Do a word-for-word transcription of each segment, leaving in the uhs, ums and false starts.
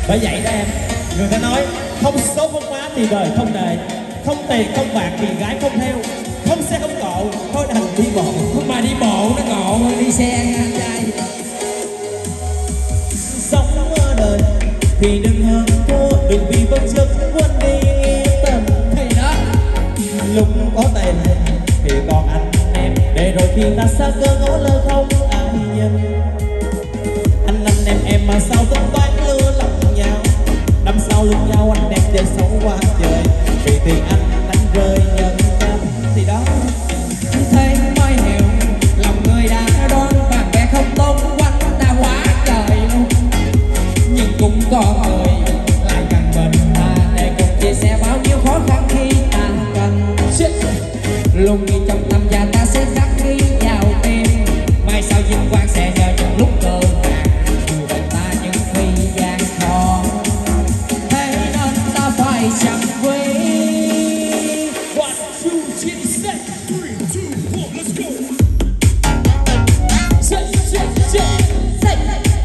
Bởi vậy đó em, người ta nói không số không má thì đời không nề, không tiền không bạc thì gái không theo, không xe không cộ thôi đành đi bộ. Mà đi bộ nó ngộ hơn đi xe anh trai. Sống ở đời thì đừng hơn thua, đừng vì vật chất quên đi tình. Thì đó Lúc có tiền thì còn anh em, để rồi khi ta xa cơ ngó lơ không ai nhìn. Anh anh em em mà sao tính toán lừa lọc nhau, năm sau lưng nhau anh đẹp để sống qua trời. Vì tiền anh đánh rơi nhân tâm thì đó. thế mới hiểu lòng người đã đoán, bạn bè không tốt quanh ta quá trời luôn. Nhưng cũng có người lại gần mình ta để cùng chia sẻ bao nhiêu khó khăn khi ta cần. Luôn nghĩ trong tâm và ta sẽ khắc ghi vào tim, mai sau vinh quang sẽ nhờ những lúc cơ hàng dù bên ta những khi gian khó. Thế nên ta phải chẳng quên. One, two, three, set, three, two, one, let's go. Set, set, set, set.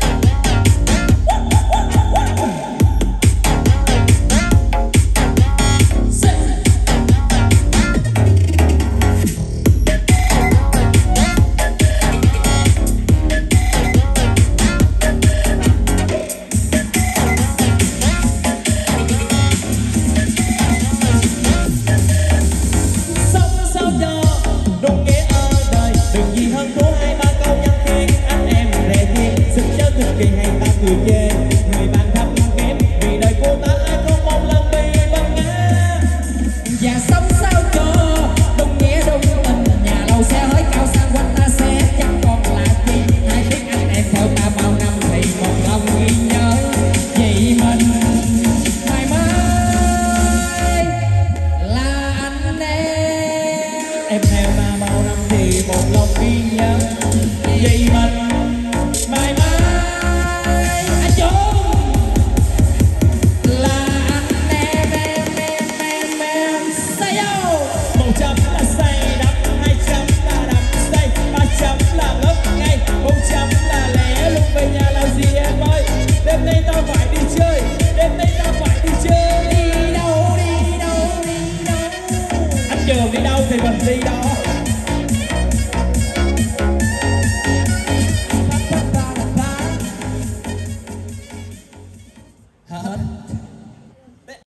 Kỳ hay ta cười chê người bạn thấp kém, vì đời cô ta ai không mong lần bị vấp ngã. Và sống sao cho đúng nghĩa đúng tình, nhà lầu xe hơi cao sang quanh ta sẽ chẳng còn là gì. Hai tiếng anh em theo ta bao năm thì một lòng ghi nhớ vì mình mãi mãi là anh em. Em theo ta bao năm thì một lòng ghi nhớ vì mình mãi mãi. Đêm nay ta phải đi chơi, đêm nay ta phải đi chơi. Đi đâu, đi đâu, đi đâu. Anh Trường đi đâu thì mình đi đó.